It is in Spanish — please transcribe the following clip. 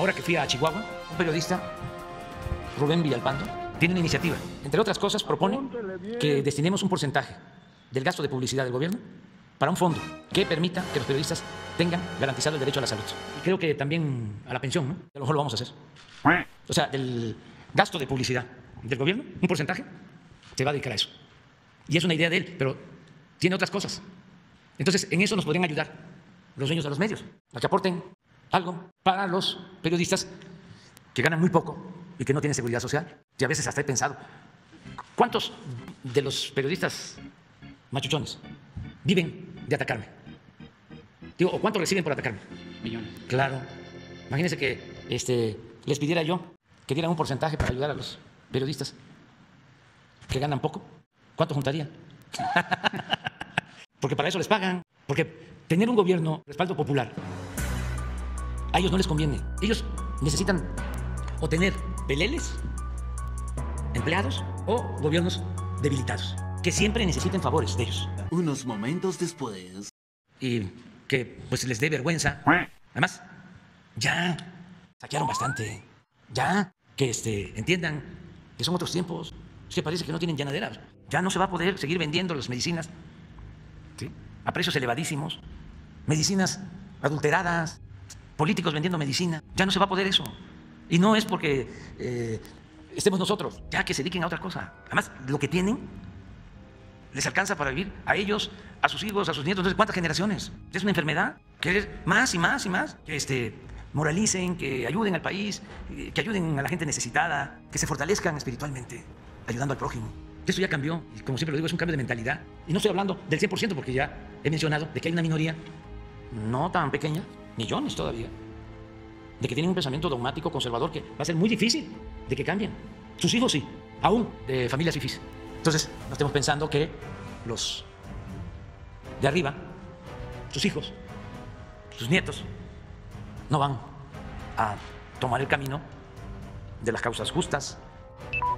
Ahora que fui a Chihuahua, un periodista, Rubén Villalpando, tiene una iniciativa. Entre otras cosas, propone que destinemos un porcentaje del gasto de publicidad del gobierno para un fondo que permita que los periodistas tengan garantizado el derecho a la salud. Y creo que también a la pensión, ¿no? A lo mejor lo vamos a hacer. O sea, del gasto de publicidad del gobierno, un porcentaje se va a dedicar a eso. Y es una idea de él, pero tiene otras cosas. Entonces, en eso nos podrían ayudar los dueños de los medios, a que aporten algo para los periodistas que ganan muy poco y que no tienen seguridad social. Y a veces hasta he pensado, ¿cuántos de los periodistas machuchones viven de atacarme? Digo, ¿o cuánto reciben por atacarme? Millones. Claro. Imagínense que les pidiera yo que dieran un porcentaje para ayudar a los periodistas que ganan poco. ¿Cuánto juntarían? Porque para eso les pagan. Porque tener un gobierno, respaldo popular, a ellos no les conviene. Ellos necesitan o tener peleles, empleados o gobiernos debilitados, que siempre necesiten favores de ellos. Unos momentos después. Y que pues les dé vergüenza. Además, ya saquearon bastante. Ya que entiendan que son otros tiempos. Es que parece que no tienen llanaderas. Ya no se va a poder seguir vendiendo las medicinas, ¿sí?, a precios elevadísimos. Medicinas adulteradas, políticos vendiendo medicina. Ya no se va a poder eso. Y no es porque estemos nosotros, ya que se dediquen a otra cosa. Además, lo que tienen les alcanza para vivir a ellos, a sus hijos, a sus nietos. Entonces, ¿cuántas generaciones? Es una enfermedad. Querer más y más y más. Que moralicen, que ayuden al país, que ayuden a la gente necesitada, que se fortalezcan espiritualmente, ayudando al prójimo. Eso ya cambió. Y como siempre lo digo, es un cambio de mentalidad. Y no estoy hablando del 100%, porque ya he mencionado de que hay una minoría no tan pequeña, millones todavía, de que tienen un pensamiento dogmático, conservador, que va a ser muy difícil de que cambien. Sus hijos sí, aún de familias fifís. Entonces, no estemos pensando que los de arriba, sus hijos, sus nietos, no van a tomar el camino de las causas justas.